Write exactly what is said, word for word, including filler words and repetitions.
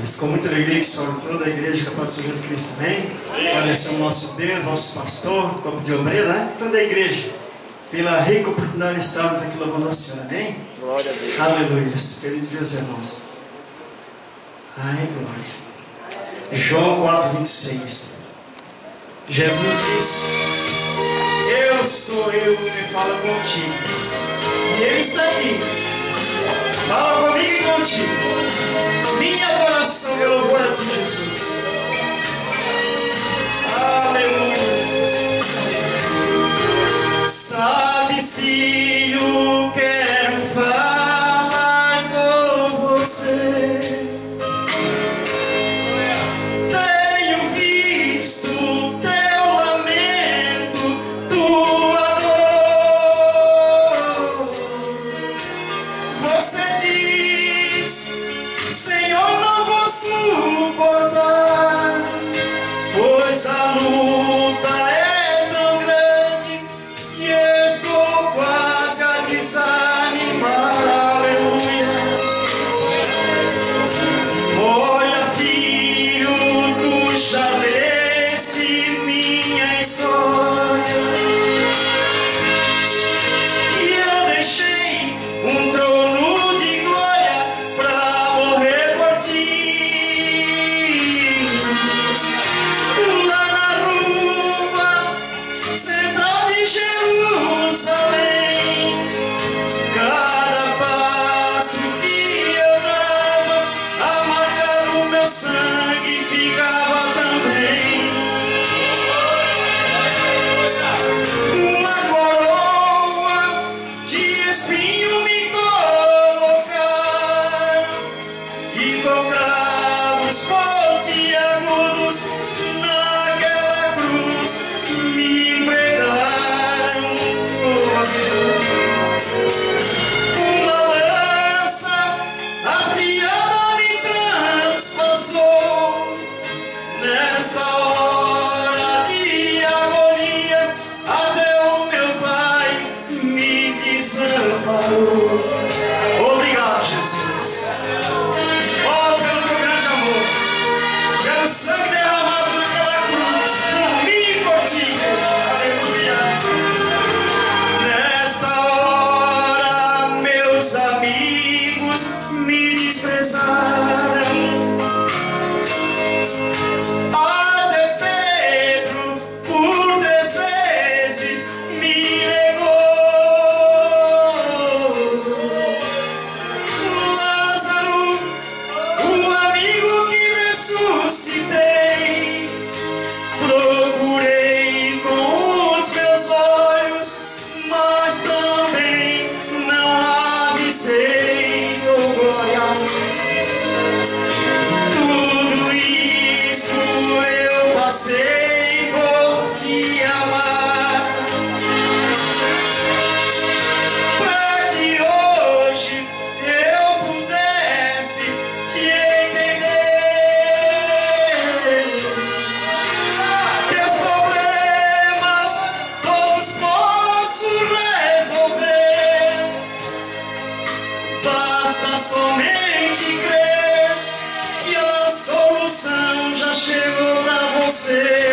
Aleluia. Com muita alegria que só toda a igreja com a paz de Jesus Cristo, amém? Agradecer ao nosso Deus, nosso pastor, corpo de obreiro, né? Toda a igreja, pela rica oportunidade de estarmos aqui louvando a Senhora, amém? Glória a Deus. Aleluia. Queridos meus irmãos. Ai, glória. João quatro, vinte e seis. Jesus disse: eu sou eu que falo contigo. E Ele está aqui. Fala comigo e contigo. Minha adoração e louvor a ti, Jesus. Aleluia. Sabe se eu quero falar com você. Tenho visto teu lamento, tua dor. Você diz: Senhor, não vou suportar, pois a luta é tão grande que estou quase a desanimar. Aleluia. Olha, filho, tu já leste minha história, e eu deixei um trono de glória pra morrer por ti. Lá na rua central de Jerusalém, cada passo que eu dava, a marca do meu sangue ficava também. Uma coroa de espinho me colocar, e com cravos pontiagudos naquela cruz me pregaram. Uma lança afiada me transpassou. Nessa hora de agonia, até o meu Pai me desamparou. Obrigado, Jesus. Oh, pelo teu grande amor, pelo sangue derramado naquela cruz, por mim e por ti. Aleluia. Nesta hora, meus amigos me desprezaram. Até Pedro por três vezes me negou. Lázaro, o amigo que ressuscitei, procurei com os meus olhos, mas também não avistei. Oh, glória. Tudo isso eu passei por te amar, pra que hoje eu pudesse te entender. Teus problemas todos posso resolver, basta somente crer que a solução já chegou pra você.